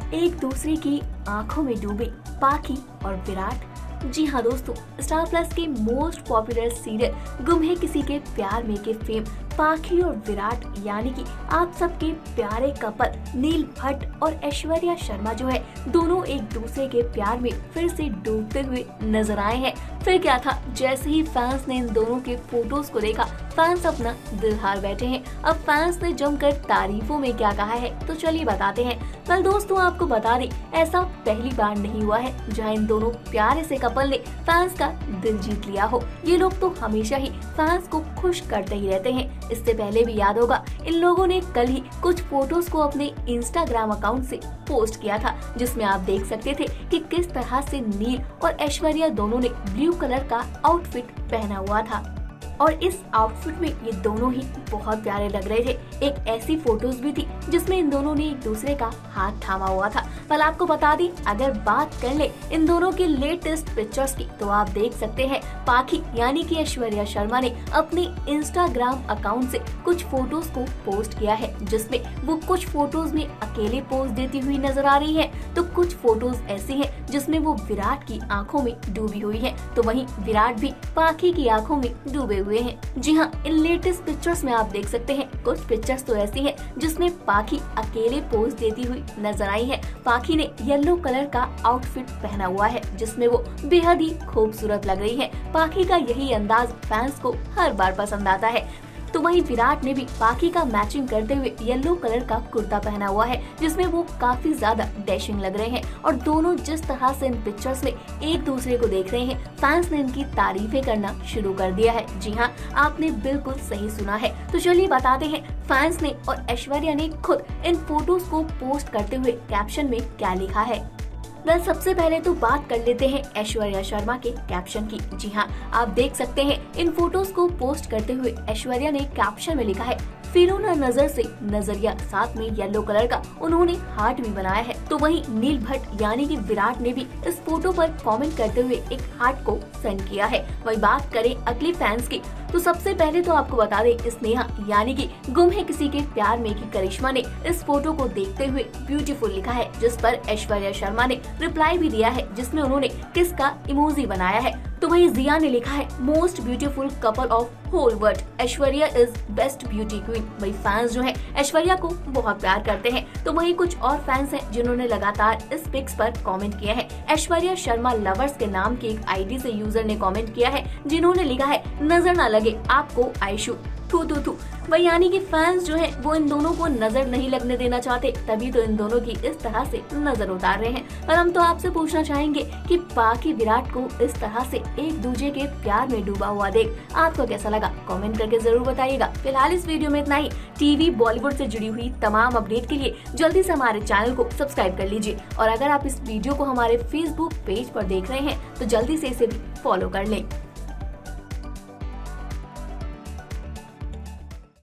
एक दूसरे की आंखों में डूबे पाखी और विराट। जी हाँ दोस्तों, स्टार प्लस के most popular serial Gum Hai किसी के प्यार में के फेम पाखी और विराट यानी कि आप सबके प्यारे कपल नील भट्ट और ऐश्वर्या शर्मा जो है दोनों एक दूसरे के प्यार में फिर से डूबते हुए नजर आए हैं। फिर क्या था, जैसे ही फैंस ने इन दोनों के फोटोज को देखा फैंस अपना दिल हार बैठे हैं। अब फैंस ने जमकर तारीफों में क्या कहा है तो चलिए बताते हैं। कल दोस्तों आपको बता दें, ऐसा पहली बार नहीं हुआ है जहां इन दोनों प्यारे से कपल ने फैंस का दिल जीत लिया हो। ये लोग तो हमेशा ही फैंस को खुश करते ही रहते हैं। इससे पहले भी याद होगा, इन लोगों ने कल ही कुछ फोटोज को अपने इंस्टाग्राम अकाउंट से पोस्ट किया था, जिसमें आप देख सकते थे कि किस तरह से नील और ऐश्वर्या दोनों ने ब्लू कलर का आउटफिट पहना हुआ था और इस आउटफिट में ये दोनों ही बहुत प्यारे लग रहे थे। एक ऐसी फोटोज भी थी जिसमें इन दोनों ने एक दूसरे का हाथ थामा हुआ था। पर आपको बता दी, अगर बात कर ले इन दोनों के लेटेस्ट पिक्चर्स की तो आप देख सकते हैं पाखी यानी कि ऐश्वर्या शर्मा ने अपने इंस्टाग्राम अकाउंट से कुछ फोटोज को पोस्ट किया है, जिसमें वो कुछ फोटोज में अकेले पोज देती हुई नजर आ रही है, तो कुछ फोटोज ऐसी हैं जिसमें वो विराट की आंखों में डूबी हुई है, तो वहीं विराट भी पाखी की आंखों में डूबे हुए हैं। जी हाँ, इन लेटेस्ट पिक्चर्स में आप देख सकते हैं कुछ पिक्चर्स तो ऐसी हैं जिसमें पाखी अकेले पोज देती हुई नजर आई है। पाखी ने येलो कलर का आउटफिट पहना हुआ है जिसमें वो बेहद ही खूबसूरत लग रही है। पाखी का यही अंदाज फैंस को हर बार पसंद आता है। तो वहीं विराट ने भी पाखी का मैचिंग करते हुए येलो कलर का कुर्ता पहना हुआ है जिसमें वो काफी ज्यादा डैशिंग लग रहे हैं और दोनों जिस तरह से इन पिक्चर्स में एक दूसरे को देख रहे हैं फैंस ने इनकी तारीफें करना शुरू कर दिया है। जी हाँ, आपने बिल्कुल सही सुना है। तो चलिए बताते हैं फैंस ने और ऐश्वर्या ने खुद इन फोटोज को पोस्ट करते हुए कैप्शन में क्या लिखा है। सबसे पहले तो बात कर लेते हैं ऐश्वर्या शर्मा के कैप्शन की। जी हाँ, आप देख सकते हैं इन फोटोज को पोस्ट करते हुए ऐश्वर्या ने कैप्शन में लिखा है, फिरो ना नजर से नजरिया, साथ में येलो कलर का उन्होंने हार्ट भी बनाया है। तो वहीं नील भट्ट यानी कि विराट ने भी इस फोटो पर कमेंट करते हुए एक हार्ट को सेंड किया है। वही बात करें अगली फैंस की तो सबसे पहले तो आपको बता दें, स्नेहा यानी कि गुम है किसी के प्यार में की करिश्मा ने इस फोटो को देखते हुए ब्यूटीफुल लिखा है, जिस पर ऐश्वर्या शर्मा ने रिप्लाई भी दिया है जिसमें उन्होंने किस का इमोजी बनाया है। तो वहीं जिया ने लिखा है, most beautiful couple of whole world, Aishwarya is best beauty queen. वही फैंस जो है ऐश्वर्या को बहुत प्यार करते हैं। तो वहीं कुछ और फैंस हैं जिन्होंने लगातार इस पिक्स पर कमेंट किया है। ऐश्वर्या शर्मा लवर्स के नाम की एक आईडी से यूजर ने कमेंट किया है जिन्होंने लिखा है, नजर ना लगे आपको आयशु, थू थू थू। वही यानी कि फैंस जो है वो इन दोनों को नजर नहीं लगने देना चाहते, तभी तो इन दोनों की इस तरह से नजर उतार रहे हैं। और हम तो आपसे पूछना चाहेंगे कि पाखी विराट को इस तरह से एक दूसरे के प्यार में डूबा हुआ देख आपको कैसा लगा, कमेंट करके जरूर बताइएगा। फिलहाल इस वीडियो में इतना ही। टीवी बॉलीवुड से जुड़ी हुई तमाम अपडेट के लिए जल्दी से हमारे चैनल को सब्सक्राइब कर लीजिए और अगर आप इस वीडियो को हमारे फेसबुक पेज पर देख रहे हैं तो जल्दी से इसे भी फॉलो कर लें।